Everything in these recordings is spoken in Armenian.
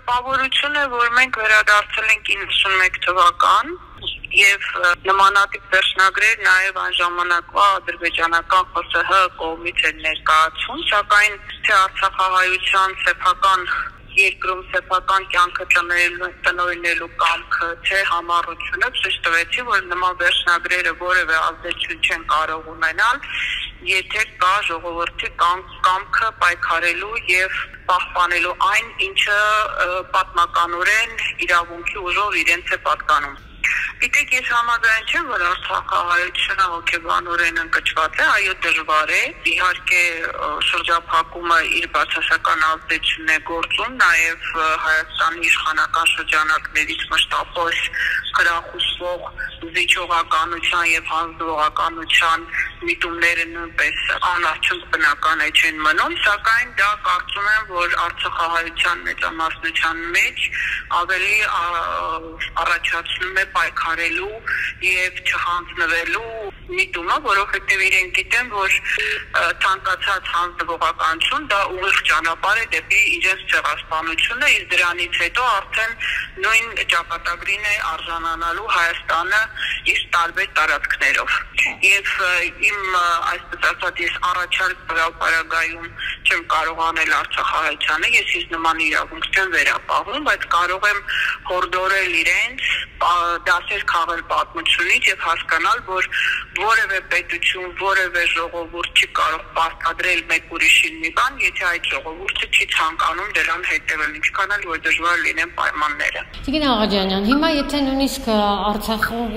Տպավորություն է, որ մենք վերադարձել ենք 91 թվական եւ նմանատիպ վերջնագրեր նաեւ այն ժամանակվա ադրբեջանական ԽՍՀ կողմից են ներկայացում, սակայն թե արցախահայության սեփական երկրում սեփական կյանքը տնօրինելու կամքը, թե համառությունը ցույց տվեցի, որ նման վերջնագրերը որևէ ազդեցություն չեն կարող ունենալ, եթե կա ժողովրդի կամքը պայքարելու եւ պահպանելու այն, ինչը պատմականորեն իրավունքի ուժով իրենց է պատկանում։ Գիտեք, ես համաձայն չեմ, որ արցախահայությունը հոգեբանորեն ընկճված է, այո, դժվար է։ Իհարկե, շրջափակումը իր բացասական ազդեցությունն է գործում, նաև Հայաստանի իշխանական շրջանակներից մշտապես խրախուսվող զիջողականության եւ հանձնողականության միտումները նույնպես անարդյունք բնական չեն մնում, սակայն դա կարծում եմ, որ արցախահայության մեծամասնության մեջ ավելի առաջացնում է պայքարելու եւ չհանձնվելու միտումը, որովհետեւ իրենք գիտեն, որ ցանկացած հանձնվողականություն դա ուղիղ ճանապարհ է դեպի իրենց ցեղասպանությունը, իսկ դրանից հետո արդեն նույն ճակատագրին է արժանանալու Հայաստանը իր տարբեր տարածքներով։ Եվ իմ այսպես ասած ես առաջարկ հրապարակայում չեմ կարող անել արցախահայությանը, ես իր նման իրավունք չեմ վերապահում, բայց կարող եմ հորդորել իրենց դասեր քաղել պատմությունից եւ հասկանալ, որ որևէ պետություն, որևէ ժողովուրդ չի կարող պարտադրել մեկ ուրիշին մի բան, եթե այդ ժողովուրդը չի ցանկանում դրան հետևել, ինչքան էլ որ դժվար լինեն պայմանները։ Տիկին Աղաջանյան, հիմա եթե նույնիսկ Արցախում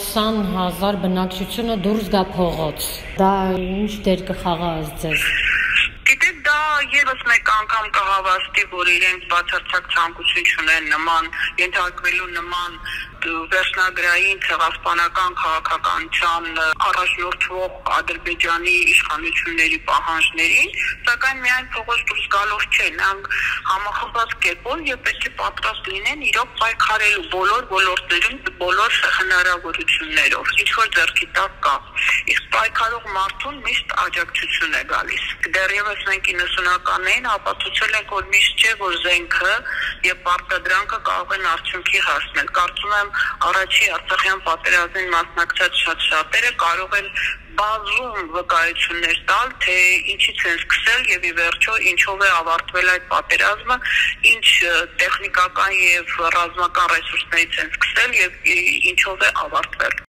120,000 բնակչությունը դուրս գա փողոց, դա ինչ դեր կխաղա ձեզ։ Գիտեք, դա եւս մեկ անգամ կհավաստի, որ իրենք բացարձակ ցանկություն չունեն նման ենթարկվելու նման վերջնագրային ցեղասպանական քաղաքականության առաջնորդվող Ադրբեջանի իշխանությունների պահանջներին, սակայն միայն փողոց դուրս գալով չէ, նրանք համախմբված կերպով եւ պետք է պատրաստ լինեն իրոք պայքարելու բոլոր ոլորտներում, բոլոր հնարավորություններով, ինչ որ ձեռքի տակ կա։ Իսկ պայքարող մարդուն միշտ աջակցություն է գալիս։ Դեռևս մենք 90-ականներին ապացուցել ենք, որ միշտ չէ, որ զենքը եւ պարտադրանքը կարող են արդյունքի հասնել։ Կարծում եմ առաջի Արցախյան պատերազմին մասնակցած շատերը կարող են բազում վկայություններ տալ, թե ինչից են սկսել եւ ի վերջո ինչով է ավարտվել այդ պատերազմը, ինչ տեխնիկական եւ ռազմական ռեսուրսներից են սկսել եւ ինչով է ավարտվել։